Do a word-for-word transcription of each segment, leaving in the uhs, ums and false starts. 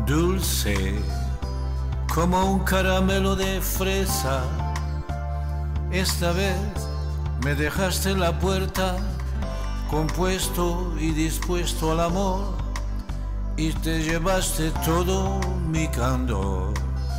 Dulce como un caramelo de fresa, esta vez me dejaste en la puerta, compuesto y dispuesto al amor, y te llevaste todo mi candor.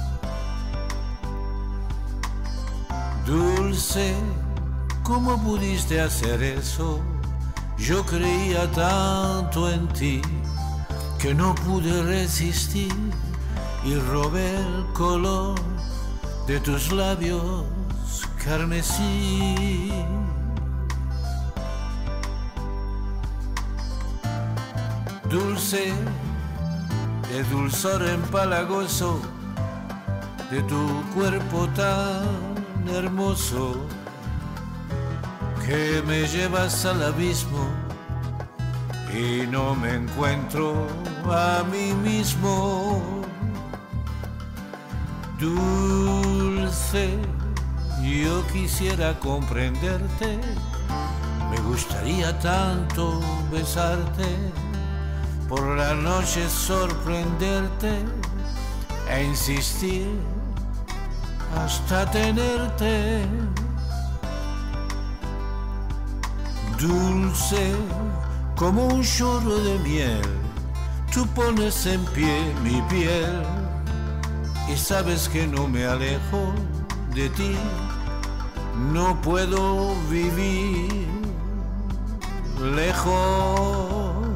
Dulce, ¿cómo pudiste hacer eso? Yo creía tanto en ti que no pude resistir y robé el color de tus labios carmesí. Dulce, de dulzor empalagoso, de tu cuerpo tan hermoso, que me llevas al abismo y no me encuentro a mí mismo. Dulce, yo quisiera comprenderte, me gustaría tanto besarte, por la noche sorprenderte e insistir hasta tenerte. Dulce como un chorro de miel, tú pones en pie mi piel y sabes que no me alejo de ti, no puedo vivir lejos.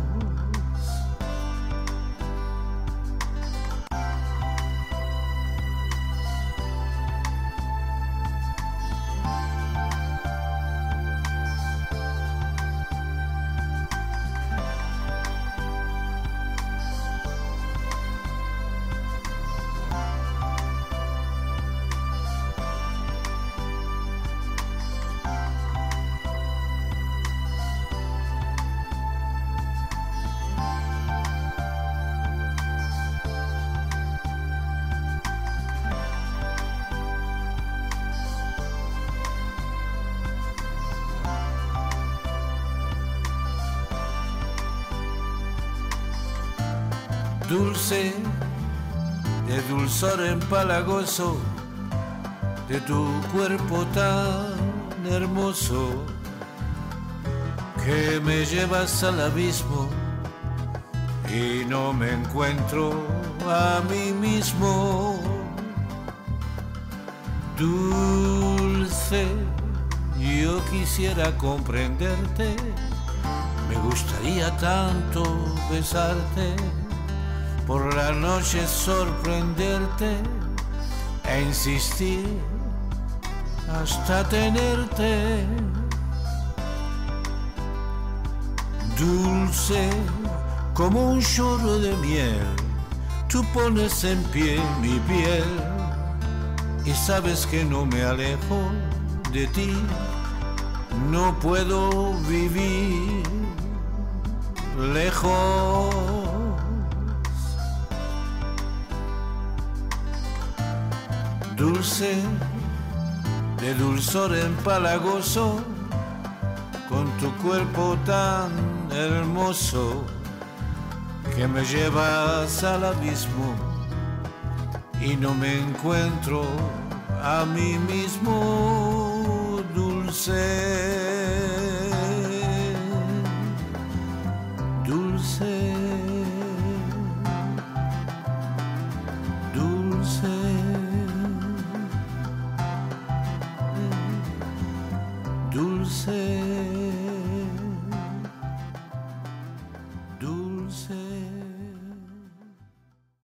Dulce, de dulzor empalagoso, de tu cuerpo tan hermoso, que me llevas al abismo y no me encuentro a mí mismo. Dulce, yo quisiera comprenderte, me gustaría tanto besarte, por la noche sorprenderte e insistir hasta tenerte. Dulce como un chorro de miel, tú pones en pie mi piel y sabes que no me alejo de ti, no puedo vivir lejos. Dulce, de dulzor empalagoso, con tu cuerpo tan hermoso, que me llevas al abismo y no me encuentro a mí mismo. Dulce, dulce, dulce. Dulce.